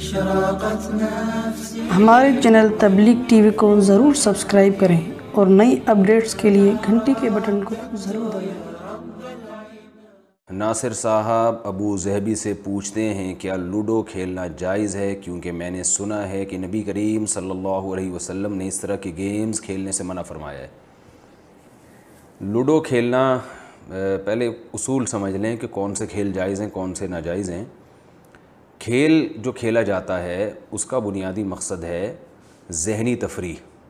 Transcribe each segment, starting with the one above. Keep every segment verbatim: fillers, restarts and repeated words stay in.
ہمارے چینل تبلیغ T V کو ضرور سبسکرائب کریں اور نئی اپڈیٹس کے لیے گھنٹی کے بٹن کو ضرور دبائیں۔ ناصر صاحب ابو ظہبی سے پوچھتے ہیں کیا لوڈو کھیلنا جائز ہے، کیونکہ میں نے سنا ہے کہ نبی کریم صلی اللہ علیہ وسلم نے اس طرح کے گیمز کھیلنے سے منع فرمایا ہے۔ لوڈو کھیلنا، پہلے اصول سمجھ لیں کہ کون سے کھیل جائز ہیں کون سے ناجائز ہیں۔ کھیل جو کھیلا جاتا ہے اس کا بنیادی مقصد ہے ذہنی تفریح،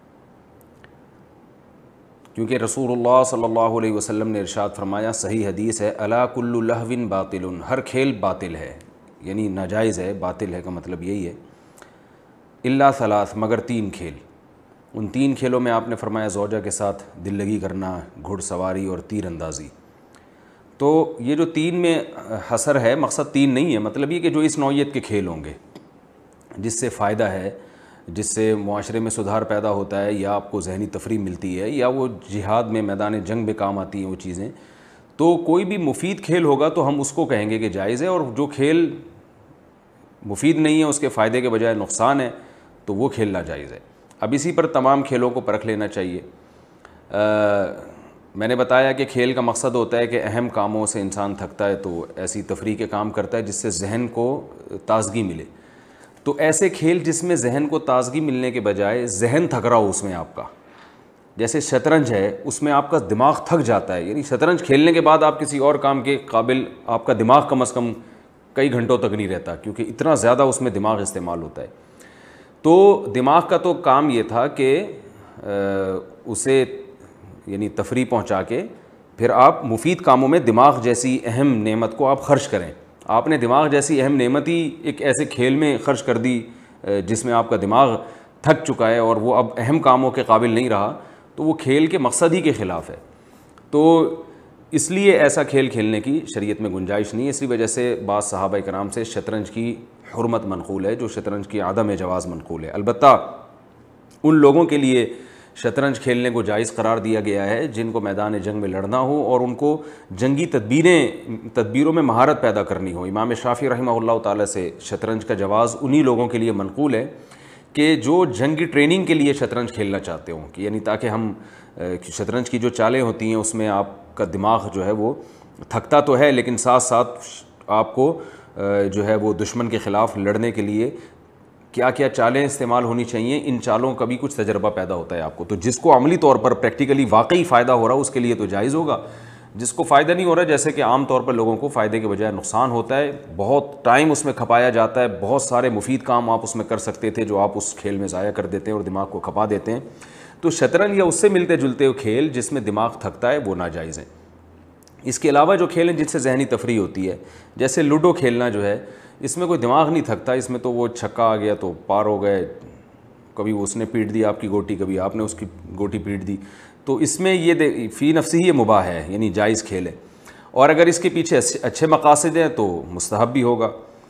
کیونکہ رسول اللہ صلی اللہ علیہ وسلم نے ارشاد فرمایا، صحیح حدیث ہے، الا کل لہو باطل، ہر کھیل باطل ہے، یعنی ناجائز ہے، باطل ہے کا مطلب یہی ہے، الا ثلاث، مگر تین کھیل۔ ان تین کھیلوں میں آپ نے فرمایا زوجہ کے ساتھ دل لگی کرنا، گھڑ سواری اور تیر اندازی۔ تو یہ جو تین میں حصر ہے، مقصد تین نہیں ہے، مطلب یہ کہ جو اس نوعیت کے کھیل ہوں گے جس سے فائدہ ہے، جس سے معاشرے میں سدھار پیدا ہوتا ہے، یا آپ کو ذہنی تفریح ملتی ہے، یا وہ جہاد میں میدان جنگ میں کام آتی ہیں وہ چیزیں، تو کوئی بھی مفید کھیل ہوگا تو ہم اس کو کہیں گے کہ جائز ہے، اور جو کھیل مفید نہیں ہے، اس کے فائدے کے بجائے نقصان ہے، تو وہ کھیل ناجائز ہے۔ اب اسی پر تمام کھیلوں کو پرکھ لینا چاہیے۔ میں نے بتایا کہ کھیل کا مقصد ہوتا ہے کہ اہم کاموں سے انسان تھکتا ہے تو ایسی تفریح کے کام کرتا ہے جس سے ذہن کو تازگی ملے۔ تو ایسے کھیل جس میں ذہن کو تازگی ملنے کے بجائے ذہن تھک رہا ہو اس میں آپ کا، جیسے شطرنج ہے، اس میں آپ کا دماغ تھک جاتا ہے، یعنی شطرنج کھیلنے کے بعد آپ کسی اور کام کے قابل آپ کا دماغ کم از کم کئی گھنٹوں تک نہیں رہتا، کیونکہ اتنا زیادہ اس میں دماغ استعمال ہوتا ہے۔ تو دماغ کا تو کام یہ تھا کہ اسے یعنی تفریح پہنچا کے پھر آپ مفید کاموں میں دماغ جیسی اہم نعمت کو آپ خرچ کریں۔ آپ نے دماغ جیسی اہم نعمت ہی ایک ایسے کھیل میں خرچ کر دی جس میں آپ کا دماغ تھک چکا ہے اور وہ اب اہم کاموں کے قابل نہیں رہا، تو وہ کھیل کے مقصد ہی کے خلاف ہے۔ تو اس لیے ایسا کھیل کھیلنے کی شریعت میں گنجائش نہیں ہے۔ اسی وجہ سے بعض صحابہ کرام سے شطرنج کی حرمت منقول ہے، جو شطرنج کی عدم جواز منقول ہے۔ البتہ ان لوگوں کے لیے شطرنج کھیلنے کو جائز قرار دیا گیا ہے جن کو میدان جنگ میں لڑنا ہو اور ان کو جنگی تدبیریں تدبیروں میں مہارت پیدا کرنی ہو۔ امام شافعی رحمہ اللہ تعالیٰ سے شطرنج کا جواز انہی لوگوں کے لیے منقول ہے کہ جو جنگی ٹریننگ کے لیے شطرنج کھیلنا چاہتے ہوں، کہ یعنی تاکہ ہم شطرنج کی جو چالیں ہوتی ہیں اس میں آپ کا دماغ جو ہے وہ تھکتا تو ہے، لیکن ساتھ ساتھ آپ کو جو ہے وہ دشمن کے خلاف لڑنے کے لیے کیا کیا چالیں استعمال ہونی چاہیے، ان چالوں کا بھی کچھ تجربہ پیدا ہوتا ہے آپ کو۔ تو جس کو عملی طور پر پریکٹیکلی واقعی فائدہ ہو رہا ہے اس کے لیے تو جائز ہوگا، جس کو فائدہ نہیں ہو رہا، جیسے کہ عام طور پر لوگوں کو فائدے کے بجائے نقصان ہوتا ہے، بہت ٹائم اس میں کھپایا جاتا ہے، بہت سارے مفید کام آپ اس میں کر سکتے تھے جو آپ اس کھیل میں ضائع کر دیتے ہیں اور دماغ کو کھپا دیتے ہیں۔ تو شطرنج یا اس سے ملتے جلتے ہوئے کھیل جس میں دماغ تھکتا ہے وہ ناجائز ہیں۔ اس کے علاوہ جو کھیل ہیں جن سے ذہنی تفریح ہوتی ہے، جیسے لوڈو کھیلنا جو ہے، اس میں کوئی دماغ نہیں تھکتا، اس میں تو وہ چھکا آ گیا تو پار ہو گئے، کبھی اس نے پیٹ دی آپ کی گوٹی، کبھی آپ نے اس کی گوٹی پیٹ دی، تو اس میں یہ فی نفسی ہی یہ مباح ہے، یعنی جائز کھیل ہے۔ اور اگر اس کے پیچھے اچھے مقاصد ہیں تو مستحب بھی ہوگا،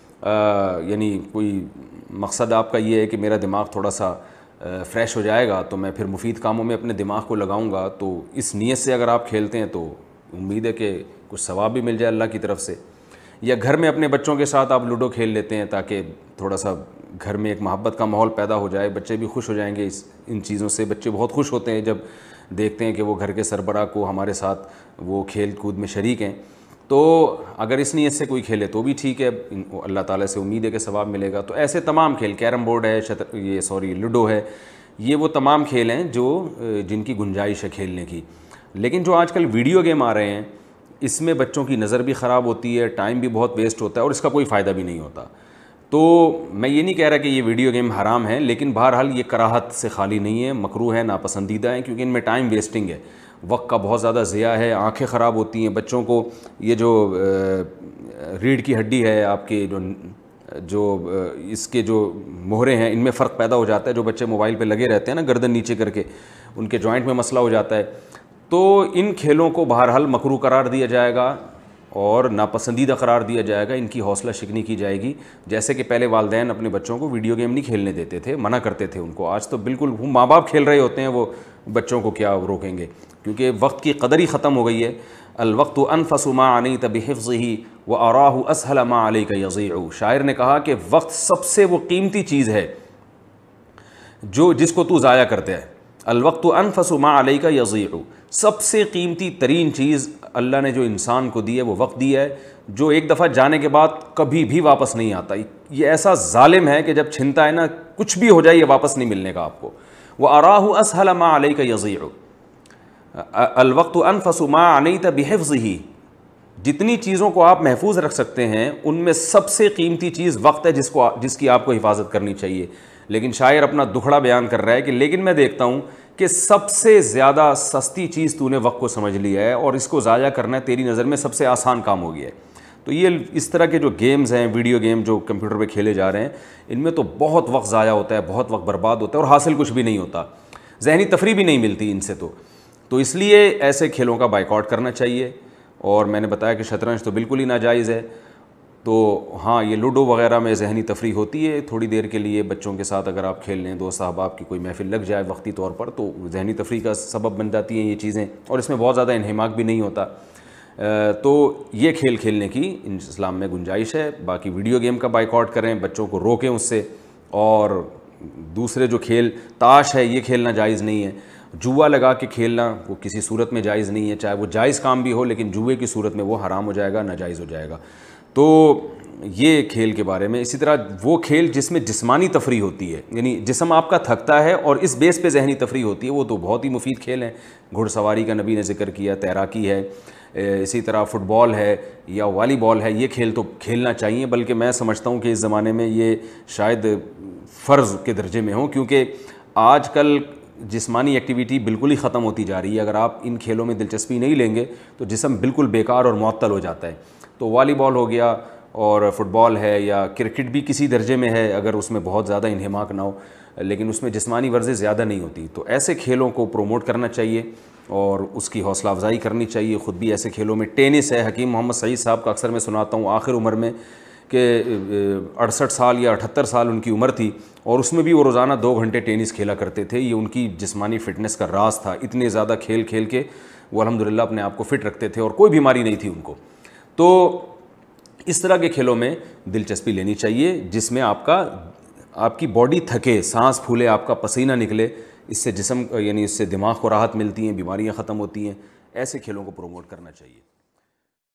یعنی کوئی مقصد آپ کا یہ ہے کہ میرا دماغ تھوڑا سا فریش ہو جائے گا تو میں پھر مفید کاموں میں اپنے دماغ کو لگاؤں گا، تو اس نیت سے اگر آپ کھیلتے ہیں تو امید ہے کہ کچھ ثواب بھی مل جائے اللہ کی طرف سے۔ یا گھر میں اپنے بچوں کے ساتھ آپ لوڈو کھیل لیتے ہیں تاکہ تھوڑا سا گھر میں ایک محبت کا ماحول پیدا ہو جائے، بچے بھی خوش ہو جائیں گے اس ان چیزوں سے۔ بچے بہت خوش ہوتے ہیں جب دیکھتے ہیں کہ وہ گھر کے سربراہ کو ہمارے ساتھ وہ کھیل کود میں شریک ہیں۔ تو اگر اس نیت سے کوئی کھیلے تو بھی ٹھیک ہے، اللہ تعالیٰ سے امید ہے کہ ثواب ملے گا۔ تو ایسے تمام کھیل، کیرم بورڈ ہے، شطر یہ سوری لوڈو ہے، یہ وہ تمام کھیل ہیں جو جن کی گنجائش ہے کھیلنے کی۔ لیکن جو آج کل ویڈیو گیم آ رہے ہیں، اس میں بچوں کی نظر بھی خراب ہوتی ہے، ٹائم بھی بہت ویسٹ ہوتا ہے اور اس کا کوئی فائدہ بھی نہیں ہوتا۔ تو میں یہ نہیں کہہ رہا کہ یہ ویڈیو گیم حرام ہے، لیکن بہرحال یہ کراہت سے خالی نہیں ہے، مکروہ ہے، ناپسندیدہ ہیں، کیونکہ ان میں ٹائم ویسٹنگ ہے، وقت کا بہت زیادہ ضیاع ہے، آنکھیں خراب ہوتی ہیں بچوں کو۔ یہ جو ریڑھ کی ہڈی ہے آپ کے، جو جو اس کے جو مہرے ہیں، ان میں فرق پیدا ہو جاتا ہے۔ جو بچے موبائل پہ لگے رہتے ہیں نا گردن نیچے کر کے، ان کے جوائنٹ میں مسئلہ ہو جاتا ہے۔ تو ان کھیلوں کو بہرحال مکروہ قرار دیا جائے گا اور ناپسندیدہ قرار دیا جائے گا، ان کی حوصلہ شکنی کی جائے گی۔ جیسے کہ پہلے والدین اپنے بچوں کو ویڈیو گیم نہیں کھیلنے دیتے تھے، منع کرتے تھے ان کو، آج تو بالکل ماں باپ کھیل رہے ہوتے ہیں، وہ بچوں کو کیا روکیں گے، کیونکہ وقت کی قدر ہی ختم ہو گئی ہے۔ الوقت انفس ما عنیت بحفظه واراہ اسہل ما علیک یضیع. شاعر نے کہا کہ وقت سب سے وہ قیمتی چیز ہے جو جس کو تو ضائع کرتا ہے. الوقت انفس ما علیک یضیع, سب سے قیمتی ترین چیز اللہ نے جو انسان کو دی ہے وہ وقت دیا ہے, جو ایک دفعہ جانے کے بعد کبھی بھی واپس نہیں آتا. یہ ایسا ظالم ہے کہ جب چھنتا ہے نا, کچھ بھی ہو جائے یہ واپس نہیں ملنے کا آپ کو. وَأَرَاهُ أَسْهَلَ مَا عَلَيْكَ يَضِيعُ. الوقت انفس ما عنیت بحفظه, جتنی چیزوں کو آپ محفوظ رکھ سکتے ہیں ان میں سب سے قیمتی چیز وقت ہے جس کو جس کی آپ کو حفاظت کرنی چاہیے. لیکن شاعر اپنا دکھڑا بیان کر رہا ہے کہ لیکن میں دیکھتا ہوں کہ سب سے زیادہ سستی چیز تو نے وقت کو سمجھ لیا ہے اور اس کو ضائع کرنا تیری نظر میں سب سے آسان کام ہو گیا ہے. تو یہ اس طرح کے جو گیمز ہیں, ویڈیو گیم جو کمپیوٹر پہ کھیلے جا رہے ہیں, ان میں تو بہت وقت ضائع ہوتا ہے, بہت وقت برباد ہوتا ہے اور حاصل کچھ بھی نہیں ہوتا, ذہنی تفریح بھی نہیں ملتی ان سے. تو تو اس لیے ایسے کھیلوں کا بائیکاٹ کرنا چاہیے. اور میں نے بتایا کہ شطرنج تو بالکل ہی ناجائز ہے. تو ہاں یہ لوڈو وغیرہ میں ذہنی تفریح ہوتی ہے تھوڑی دیر کے لیے بچوں کے ساتھ, اگر آپ کھیل لیں, دوست احباب کی کوئی محفل لگ جائے وقتی طور پر, تو ذہنی تفریح کا سبب بن جاتی ہیں یہ چیزیں, اور اس میں بہت زیادہ انہماک بھی نہیں ہوتا. تو یہ کھیل کھیلنے کی اسلام میں گنجائش ہے. باقی ویڈیو گیم کا بائیکاٹ کریں, بچوں کو روکیں اس سے. اور دوسرے جو کھیل, تاش ہے یہ کھیلنا جائز نہیں ہے. جوا لگا کے کھیلنا وہ کسی صورت میں جائز نہیں ہے, چاہے وہ جائز کام بھی ہو, لیکن جوئے کی صورت میں وہ حرام ہو جائے گا, ناجائز ہو جائے گا. تو یہ کھیل کے بارے میں. اسی طرح وہ کھیل جس میں جسمانی تفریح ہوتی ہے, یعنی جسم آپ کا تھکتا ہے اور اس بیس پہ ذہنی تفریح ہوتی ہے, وہ تو بہت ہی مفید کھیل ہیں. گھڑ سواری کا نبی نے ذکر کیا, تیراکی ہے, اسی طرح فٹ بال ہے یا والی بال ہے, یہ کھیل تو کھیلنا چاہیے. بلکہ میں سمجھتا ہوں کہ اس زمانے میں یہ شاید فرض کے درجے میں ہوں, کیونکہ آج کل جسمانی ایکٹیویٹی بالکل ہی ختم ہوتی جا رہی ہے. اگر آپ ان کھیلوں میں دلچسپی نہیں لیں گے تو جسم بالکل بیکار اور معطل ہو جاتا ہے. تو والی بال ہو گیا اور فٹ بال ہے, یا کرکٹ بھی کسی درجے میں ہے اگر اس میں بہت زیادہ انہماک نہ ہو, لیکن اس میں جسمانی ورزش زیادہ نہیں ہوتی. تو ایسے کھیلوں کو پروموٹ کرنا چاہیے اور اس کی حوصلہ افزائی کرنی چاہیے. خود بھی ایسے کھیلوں میں, ٹینس ہے, حکیم محمد سعید صاحب کا اکثر میں سناتا ہوں, آخر عمر میں کہ اڑسٹھ سال یا اٹھہتر سال ان کی عمر تھی, اور اس میں بھی وہ روزانہ دو گھنٹے ٹینس کھیلا کرتے تھے. یہ ان کی جسمانی فٹنس کا راز تھا. اتنے زیادہ کھیل کھیل کے وہ الحمدللہ اپنے آپ کو فٹ رکھتے تھے اور کوئی بیماری نہیں تھی ان کو. تو اس طرح کے کھیلوں میں دلچسپی لینی چاہیے جس میں آپ کا آپ کی باڈی تھکے, سانس پھولے, آپ کا پسینہ نکلے. اس سے جسم یعنی اس سے دماغ کو راحت ملتی ہیں, بیماریاں ختم ہوتی ہیں. ایسے کھیلوں کو پروموٹ کرنا چاہیے.